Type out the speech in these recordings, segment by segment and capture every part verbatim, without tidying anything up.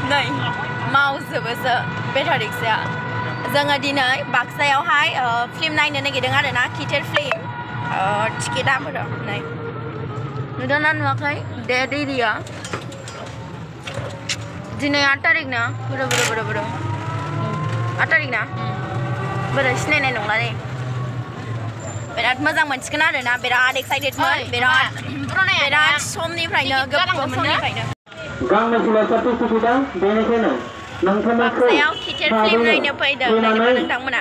नै मावजोबोसो बेटारिक्सआ जोङो दिनै बाक्सायावहाय फिल्म नायनो नागिरदों आरोना किथेर फिल्म टिकेटआ बोरो नै नुदोंना नुवाखै डेट एरिया दिनै आठ तारिख ना बोरो बोरो बोरो बोरो आठ तारिख ना बोरो सिनायनाय नंला नै बिराद मोजां मोनसिगोन आरोना बिराद एक्साइटेडमोन बिराद बिराद समनिफ्रायनो गोबाव समनिफ्रायनो बाक्सायाव किथेर फिल्म नायनो फैदों नायनोबा नोंथांमोना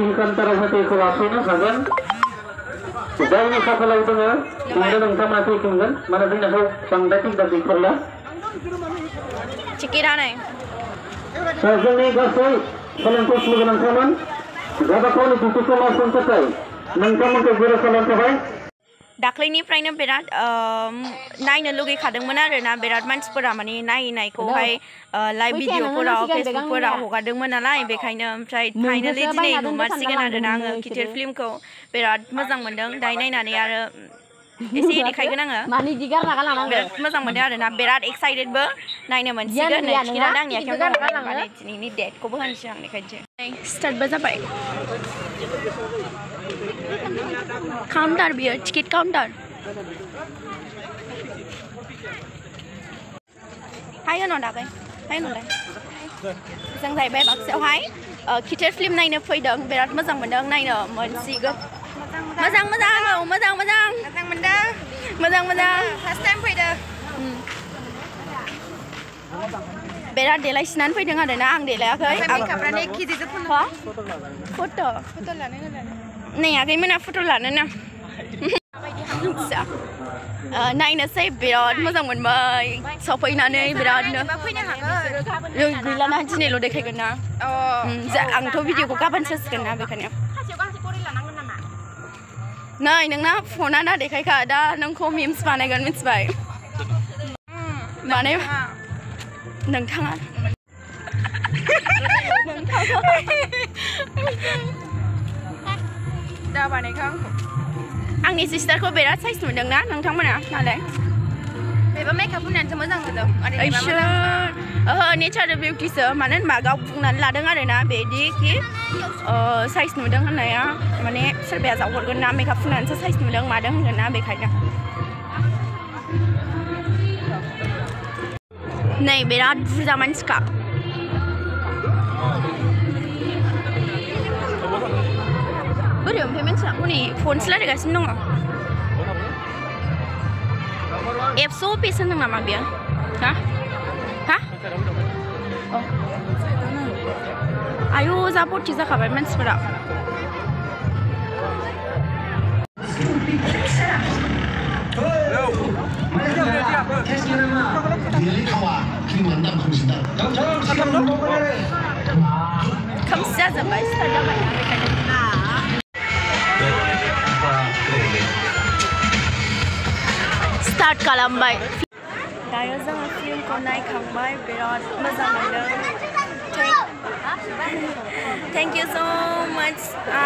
जायनि खाफालाव दङ बेनो नोंथांमोना फैफिनगोन माने जोंनाव बांद्राय थिग गैथारला टिकेटआ नै जोंनि गासै सोलोंथाइ गोनांथारमोन गावबागावनि डिउटिखौ मावफुंनो थाखाय नोंथांमोनखौ गुरै खालामनो थाखाय दाख्लैनिफ्रायनो बिराद नायनो लुगैखादोंमोन आरोना बिराद मानसिफोरा माने नायनायखौहाय लाइभ भिडिअफोराव फेसबुकफोराव हगारदोंमोन नालाय बेखायनो ओमफ्राय फाइनालि दिनै नुमारसिगोन आरोना आङो किथेर फिल्मखौ बिराद मोजां मोनदों दायो नायनानै आरो एसे देखायगोन आङो बिराद मोजां मोनदों आरोना बिराद एक्साइटेडबो नायनो मोनसिगोन नै टिकेटआ आंनि आखायाव दङ माने दिनैनि डेटखौबो होनोसै आं देखायनोसै स्टार्टबो जाबाय काउंटर बियो टिकेट काउंटर हाय होनो दागै हाय होनलाय जों जाहैबाय बाक्सायावहाय किथेर फिल्म नायनो फैदों बिराद मोजां मोनदों नायनो मोनसिगोन मोजां मोजां औ मोजां मोजां मोजां मोनदों मोजां मोजां फार्स्ट टाइम फैदों बिराद देलायसिनानै फैदों आरोना आं देलायाखै फट' फट' लानो नै आगैमोना फट' लानो ना नायनोसै बिराद मोजां मोनबाय सफैनानै बिरादनो गैलाना दिनैल' देखायगोन ना आंथ' भिडिअखौ गाबोनसो होसिगोन ना बेखायनो नै नोंना फना ना देखायखा दा नोंखौ मिम्स बानायगोन मिथिबाय बानाय नोंथाङा दा बानायखा आंखौ आंनि सिस्टारखौ बिराद साइज नुदोंना नोंथांमोना नालाय बेबो मेकआप होनानैसो मोजां नुदों ओहो नेचार बिउटिसो मानो होनबा गाव बुंनानै लादों आरोना बिदि कि साइज नुदों होननाया माने सोरबाया जावहरगोन ना मेकआप फुननानैसो साइज नुदों मादों होनगोन ना बेखायनो नै बिराद बुरजा मानसिखा बोरै ओमफ्राय मानसिया हनै फनसो रायलायगासिनो दङ एप्स अफिस होनदों नामा बेयो हा हा आयु जा भर्ति जाखाबाय मानसिफोरा खोमसि जाजोब्बाय स्टार्ट जाबायना बेखायनो स्टार्ट खालामबाय दायो जोङो फिल्मखौ नायखांबाय बिराद मोजां मोनदों थेंक इउ स' माच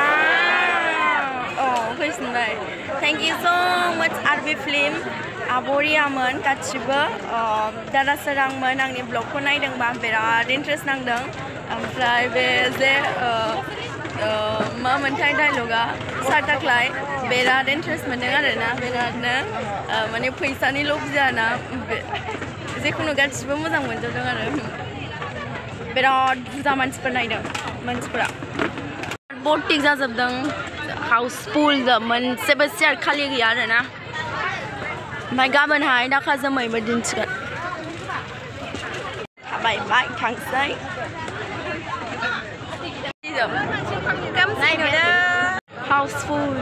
औ फैफिनबाय थेंक इउ स' माच आरबि फिल्म आब'रियामोन गासिबो दादा सोरांमोन आंनि ब्लगखौ नायदोंबा बिराद इन्ट्रेस्ट नांदों ओमफ्राय बे जे मा मोनथाय डायलगा सार्टाख्लाय बिराद इन्ट्रेस्ट मोनदों आरोना बिरादनो माने फैसानि लब जायाना जेखुनु गासिबो मोजां मोनजोबदों आरो बिराद बुरजा मानसिफोर नायदों मानसिफोरा भर्ति जाजोबदों हाउसफुल मोनसेबो चेयार खालि गैया आरोना ओमफ्राय गाबोनहाय दाखा जोमैबो दिन्थिगोन थाबायबाय थांसै हाउसफुल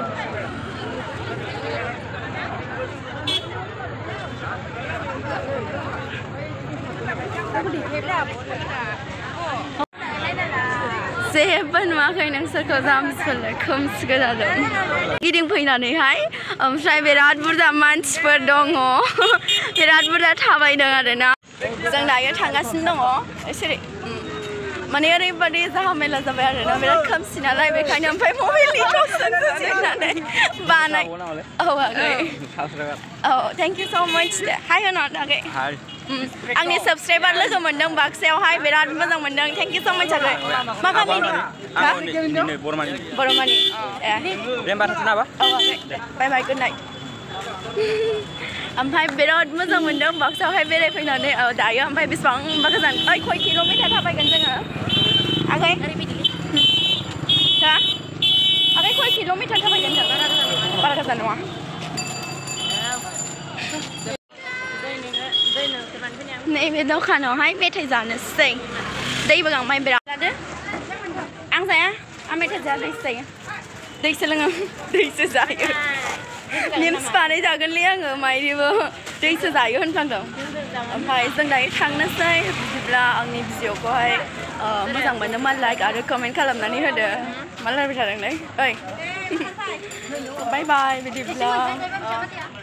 जेबो नुवाखै नोंसोरखौ जामसोलाय खोमसिबो जादों गिदिंफैनानैहाय ओमफ्राय बिराद बुरजा मानसिफोर दङ बिराद बुरजा थाबायदों आरोना जों दायो थांगासिनो दङ एसे माने ओरैबादि जाहामेला जाबाय आरोना बिराद खोमसि नालाय बेखायनो ओमफ्राय मबाइलनि टर्चजोंसो सेरनानै बानाय औ आगै औ थेंक इउ स' माच हाय होनो आगै आंनि सबस्क्राइबार लोगो मोनदों बाक्सायावहाय बिराद मोजां मोनदों थेंक इउ स' माच आगै मा गामिनि बरमानि बरमानि ए दे होमबा थाथ'ना बा औ बाय बाय गुड नाइट ओमफ्राय बिराद मोजां मोनदों बाक्सायावहाय बेरायफैनानै दायो ओमफ्राय बेसेबांबा गोजान ओइ खय किल'मिटार थाबायगोन जोङो आगै हा आगै खय किल'मिटार थाबायगोन जों बारा गोजान नङा नैबे दखानावहाय मेथाइ जानोसै दैबो गांबाय बिराद लादो आं जाया आं मेथाइ जाया दैसो जायो दैसो लोङो दैसो जायो निम्स बानाय जागोनलै आङो मायनिबो दैसो जायो होनफ्लांदों ओमफ्राय जों दायो थांनोसै बिदिब्ला आंनि भिडिअखौहाय मोजां मोनोबा लाइक आरो कमेन्ट खालामनानै होदो मा रायलायबाय थादोंलै ओइ बाय बाय बिदिब्ला